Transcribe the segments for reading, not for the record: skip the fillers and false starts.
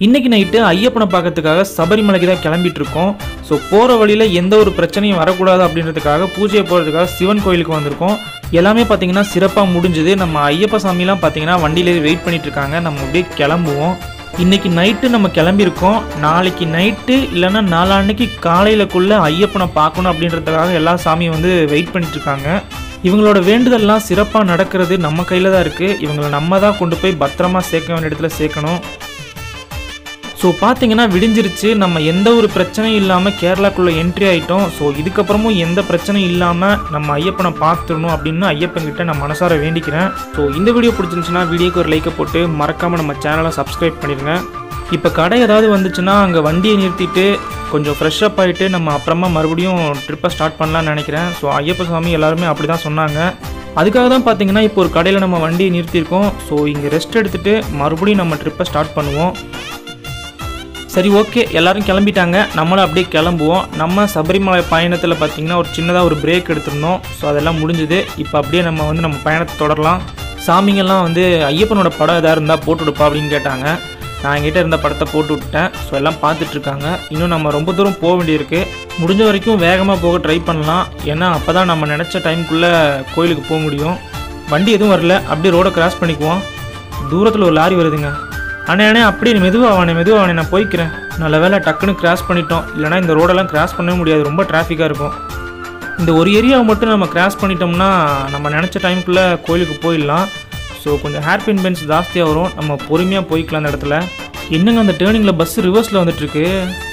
இன்னைக்கு நைட்டு ஐயப்பனை பார்க்கறதுக்காக சபரிமலைக்கு தான் கிளம்பிட்டு இருக்கோம். ஸோ போகிற வழியில் எந்த ஒரு பிரச்சனையும் வரக்கூடாது அப்படின்றதுக்காக பூஜையை போகிறதுக்காக சிவன் கோயிலுக்கு வந்திருக்கோம். எல்லாமே பார்த்தீங்கன்னா சிறப்பாக முடிஞ்சுது. நம்ம ஐயப்ப சாமிலாம் பார்த்தீங்கன்னா வண்டியிலே வெயிட் பண்ணிட்டு இருக்காங்க. நம்ம அப்படியே கிளம்புவோம். இன்னைக்கு நைட்டு நம்ம கிளம்பியிருக்கோம். நாளைக்கு நைட்டு இல்லைன்னா நாளான்னைக்கு காலையிலக்குள்ளே ஐயப்பனை பார்க்கணும் அப்படின்றதுக்காக எல்லா சாமியும் வந்து வெயிட் பண்ணிட்டு இருக்காங்க. இவங்களோட வேண்டுதல்லாம் சிறப்பாக நடக்கிறது நம்ம கையில் தான் இருக்குது. இவங்களை நம்ம தான் கொண்டு போய் பத்திரமா சேர்க்க வேண்டிய இடத்துல சேர்க்கணும். ஸோ பார்த்தீங்கன்னா விடிஞ்சிருச்சு. நம்ம எந்த ஒரு பிரச்சனையும் இல்லாமல் கேரளாக்குள்ளே என்ட்ரி ஆகிட்டோம். ஸோ இதுக்கப்புறமும் எந்த பிரச்சனையும் இல்லாமல் நம்ம ஐயப்பனை பார்த்துடணும் அப்படின்னு ஐயப்பன்கிட்ட நான் மனசார வேண்டிக்கிறேன். ஸோ இந்த வீடியோ பிடிச்சிருந்துச்சுன்னா வீடியோக்கு ஒரு லைக்கை போட்டு மறக்காமல் நம்ம சேனலை சப்ஸ்கிரைப் பண்ணிடுங்க. இப்போ கடை ஏதாவது வந்துச்சுன்னா அங்கே வண்டியை நிறுத்திட்டு கொஞ்சம் ஃப்ரெஷ்அப் ஆகிட்டு நம்ம அப்புறமா மறுபடியும் ட்ரிப்பை ஸ்டார்ட் பண்ணலான்னு நினைக்கிறேன். ஸோ ஐயப்ப சாமி எல்லாருமே அப்படி தான் சொன்னாங்க. அதுக்காக தான் பார்த்தீங்கன்னா இப்போ ஒரு கடையில் நம்ம வண்டியை நிறுத்தியிருக்கோம். ஸோ இங்கே ரெஸ்ட் எடுத்துகிட்டு மறுபடியும் நம்ம ட்ரிப்பை ஸ்டார்ட் பண்ணுவோம். சரி, ஓகே, எல்லோரும் கிளம்பிட்டாங்க. நம்மளும் அப்படியே கிளம்புவோம். நம்ம சபரிமலை பயணத்தில் பார்த்திங்கன்னா ஒரு சின்னதாக ஒரு பிரேக் எடுத்திருந்தோம். ஸோ அதெல்லாம் முடிஞ்சுது. இப்போ அப்படியே நம்ம பயணத்தை தொடரலாம். சாமிங்கெல்லாம் வந்து ஐயப்பனோட படம் எதாவது இருந்தால் போட்டு விடுப்பா அப்படின்னு கேட்டாங்க. நான் என்கிட்ட இருந்த படத்தை போட்டு விட்டேன். ஸோ எல்லாம் பார்த்துட்ருக்காங்க. இன்னும் நம்ம ரொம்ப தூரம் போக வேண்டியிருக்கு. முடிஞ்ச வரைக்கும் வேகமாக போக ட்ரை பண்ணலாம். ஏன்னா அப்போ தான் நம்ம நினச்ச டைமுக்குள்ளே கோயிலுக்கு போக முடியும். வண்டி எதுவும் வரல. அப்படியே ரோடை கிராஸ் பண்ணிக்குவோம். தூரத்தில் ஒரு லாரி வருதுங்க. அண்ணே அப்படியே மெதுவாக நான் போய்க்கிறேன். நல்ல வேலை டக்குன்னு கிராஸ் பண்ணிட்டோம். இல்லைனா இந்த ரோடெல்லாம் கிராஸ் பண்ணவே முடியாது. ரொம்ப டிராஃபிக்காக இருக்கும். இந்த ஒரு ஏரியாவை மட்டும் நம்ம கிராஸ் பண்ணிட்டோம்னா நம்ம நினச்ச டைமுக்குள்ளே கோயிலுக்கு போயிடலாம். ஸோ கொஞ்சம் ஹேர்பின் பென்ஸ் ஜாஸ்தியாக வரும். நம்ம பொறுமையாக போய்க்கலாம் அந்த இடத்துல. என்னங்க அந்த டேர்னிங்கில் பஸ்ஸு ரிவர்ஸில் வந்துட்டுருக்கு.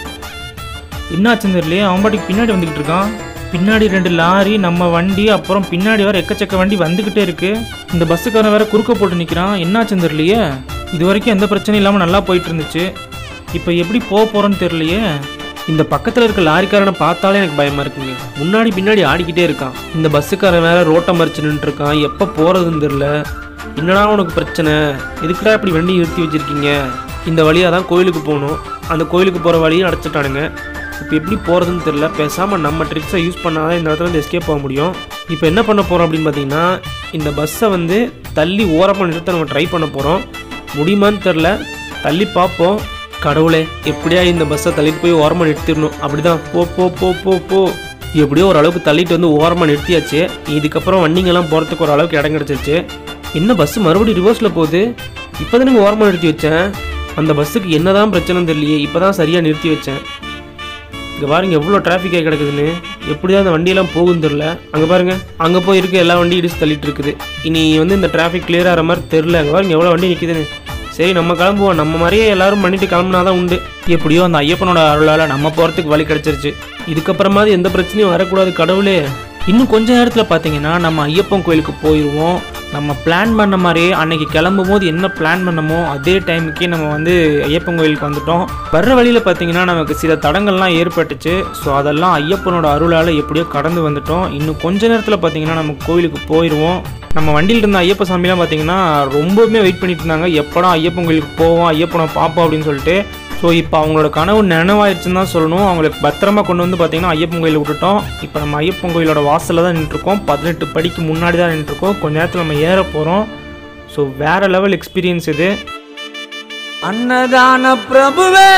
என்னாச்சுன்னு தெரியலையே. அவன் பாட்டுக்கு பின்னாடி வந்துக்கிட்டு இருக்கான். பின்னாடி 2 லாரி, நம்ம வண்டி, அப்புறம் பின்னாடி வேறு எக்கச்சக்க வண்டி வந்துக்கிட்டே இருக்குது. இந்த பஸ்ஸுக்காரன் வேறு குறுக்க போட்டு நிற்கிறான். என்னாச்சுன்னு தெரியலையே. இது வரைக்கும் எந்த பிரச்சனையும் இல்லாமல் நல்லா போயிட்டு இருந்துச்சு. இப்போ எப்படி போக போகிறோன்னு தெரியலையே. இந்த பக்கத்தில் இருக்க லாரிக்காரனை பார்த்தாலே எனக்கு பயமாக இருக்குங்க. முன்னாடி பின்னாடி ஆடிக்கிட்டே இருக்கான். இந்த பஸ்ஸுக்காரன் வேற ரோட்டை மறிச்சு நின்றுருக்கான். எப்போ போகிறதுன்னு தெரில. என்னடா உனக்கு பிரச்சனை? எதுக்குடா இப்படி வண்டி நிறுத்தி வச்சுருக்கீங்க? இந்த வழியாக தான் கோயிலுக்கு போகணும். அந்த கோயிலுக்கு போகிற வழியை அடைச்சிட்டானுங்க. இப்போ எப்படி போகிறதுன்னு தெரில. பேசாமல் நம்ம ட்ரிக்ஸை யூஸ் பண்ணால் தான் இந்த இடத்துல வந்து எஸ்கேப் போக முடியும். இப்போ என்ன பண்ண போகிறோம் அப்படின்னு பார்த்தீங்கன்னா, இந்த பஸ்ஸை வந்து தள்ளி ஓரமாக நிறுத்த நம்ம ட்ரை பண்ண போகிறோம். முடியுமான்னு தெரில. தள்ளி பார்ப்போம். கடவுளே, எப்படியா இந்த பஸ்ஸை தள்ளிட்டு போய் ஓரமாக நிறுத்திடணும். அப்படி தான் போ போ போ போ போ எப்படியோ ஓரளவுக்கு தள்ளிட்டு வந்து ஓரமாக நிறுத்தியாச்சு. இதுக்கப்புறம் வண்டிங்கெல்லாம் போகிறதுக்கு ஓரளவுக்கு இடம் கிடச்சிருச்சு. என்ன பஸ்ஸு மறுபடியும் ரிவர்ஸில் போகுது. இப்போ தான் நீங்கள் ஓரமாக நிறுத்தி வச்சேன். அந்த பஸ்ஸுக்கு என்ன தான் பிரச்சனைன்னு தெரியலையே. இப்போ தான் சரியாக நிறுத்தி வச்சேன். இங்கே பாருங்க எவ்வளோ டிராஃபிக்காக கிடக்குதுன்னு. எப்படி தான் அந்த வண்டியெல்லாம் போகுன்னு தெரில. அங்கே பாருங்கள், அங்கே போய் இருக்க எல்லா வண்டியும் இடிச்சு தள்ளிட்டு இருக்குது. இனி வந்து இந்த டிராஃபிக் கிளியர் ஆகிற மாதிரி தெரில. அங்கே பாருங்க எவ்வளோ வண்டி நிற்குதுன்னு. சரி, நம்ம கிளம்புவோம். நம்ம மாதிரியே எல்லோரும் பண்ணிட்டு கிளம்புனா தான் உண்டு. எப்படியோ அந்த ஐயப்பனோட அருளால் நம்ம போகிறதுக்கு வழி கிடச்சிருச்சு. இதுக்கப்புறமாவது எந்த பிரச்சனையும் வரக்கூடாது கடவுளே. இன்னும் கொஞ்ச நேரத்தில் பார்த்தீங்கன்னா நம்ம ஐயப்பன் கோயிலுக்கு போயிடுவோம். நம்ம பிளான் பண்ண மாதிரியே அன்னைக்கு கிளம்பும் போது என்ன பிளான் பண்ணமோ அதே டைமுக்கே நம்ம வந்து ஐயப்பன் கோயிலுக்கு வந்துட்டோம். வர்ற வழியில் பார்த்தீங்கன்னா நமக்கு சில தடங்கள்லாம் ஏற்பட்டுச்சு. ஸோ அதெல்லாம் ஐயப்பனோட அருளால் எப்படியோ கடந்து வந்துட்டோம். இன்னும் கொஞ்ச நேரத்தில் பார்த்தீங்கன்னா நம்ம கோயிலுக்கு போயிடுவோம். நம்ம வண்டியில் இருந்த ஐயப்ப சாமிலாம் பார்த்தீங்கன்னா ரொம்பவுமே வெயிட் பண்ணிட்டு இருந்தாங்க. எப்படா ஐயப்பன் கோயிலுக்கு போவோம், ஐயப்பனை பார்ப்போம் அப்படின்னு சொல்லிட்டு. ஸோ இப்போ அவங்களோட கனவு நினைவாயிருச்சுன்னு தான் சொல்லணும். அவங்களுக்கு பத்திரமா கொண்டு வந்து பார்த்தீங்கன்னா ஐயப்பன் கோயிலை விட்டுட்டோம். இப்போ நம்ம ஐயப்பன் கோயிலோட வாசலில் தான் நின்றுருக்கோம். 18 படிக்கு முன்னாடி தான் நின்றுருக்கோம். கொஞ்ச நேரத்தில் நம்ம ஏற போகிறோம். ஸோ வேறு லெவல் எக்ஸ்பீரியன்ஸ் இது. அன்னதான பிரபுவே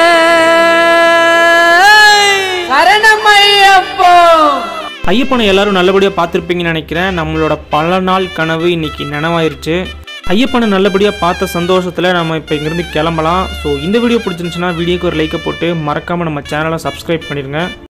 சரணமையப்போ. ஐயப்பனை எல்லாரும் நல்லபடியாக பார்த்துருப்பீங்கன்னு நினைக்கிறேன். நம்மளோட பல நாள் கனவு இன்னைக்கு நினைவாயிருச்சு. ஐயப்பனை நல்லபடியாக பார்த்த சந்தோஷத்தில் நம்ம இப்போ இங்கேருந்து கிளம்பலாம். ஸோ இந்த வீடியோ பிடிச்சிருந்துச்சுன்னா வீடியோக்கு ஒரு லைக்கை போட்டு மறக்காமல் நம்ம சேனலை சப்ஸ்கிரைப் பண்ணிடுங்க.